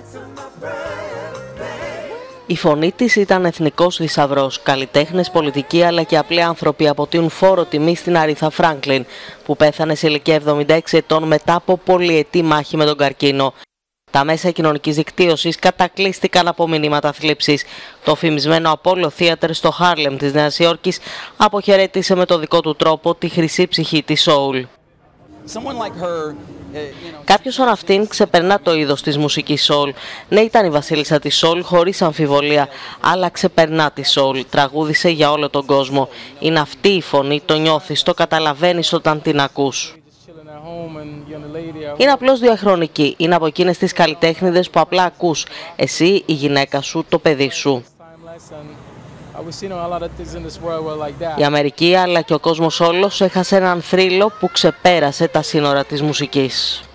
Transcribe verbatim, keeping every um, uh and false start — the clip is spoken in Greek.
Η φωνή της ήταν εθνικός θησαυρός. Καλλιτέχνες, πολιτικοί αλλά και απλοί άνθρωποι αποτείουν φόρο τιμή στην Αρήθα Φράγκλιν, που πέθανε σε ηλικία εβδομήντα έξι ετών μετά από πολυετή μάχη με τον καρκίνο. Τα μέσα κοινωνικής δικτύωσης κατακλείστηκαν από μηνύματα θλίψης. Το φημισμένο Apollo Theater στο Χάρλεμ της Νέας Υόρκης αποχαιρέτησε με το δικό του τρόπο τη χρυσή ψυχή της soul. Κάποιος σαν αυτήν ξεπερνά το είδος της μουσικής soul. Ναι, ήταν η βασίλισσα της soul χωρίς αμφιβολία, αλλά ξεπερνά τη soul. Τραγούδισε για όλο τον κόσμο. Είναι αυτή η φωνή, το νιώθεις, το καταλαβαίνεις όταν την ακούς. Είναι απλώς διαχρονική. Είναι από εκείνες τις καλλιτέχνηδες που απλά ακούς. Εσύ, η γυναίκα σου, το παιδί σου. Η Αμερική αλλά και ο κόσμος όλος έχασε έναν θρύλο που ξεπέρασε τα σύνορα της μουσικής.